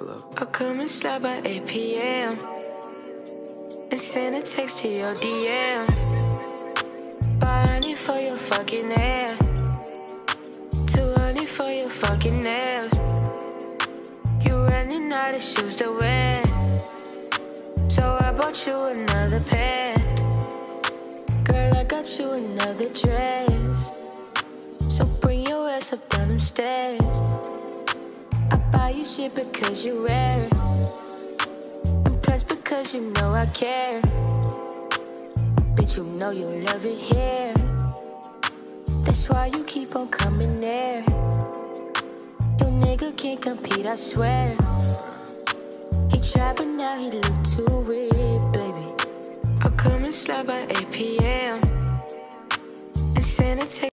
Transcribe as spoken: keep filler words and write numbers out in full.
club. I'll come and slide by eight P M and send a text to your D M. Buy honey for your fucking hair, too honey for your fucking nails. You running out of shoes to wear, so I bought you another pair. Girl, I got you another dress, so bring your ass up down them stairs. I buy you shit because you rare, and plus because you know I care. Bitch, you know you love it here, that's why you keep on coming there. Your nigga can't compete, I swear. He tried but now he look too weird, baby. I'll come and slide by eight P M and send a text.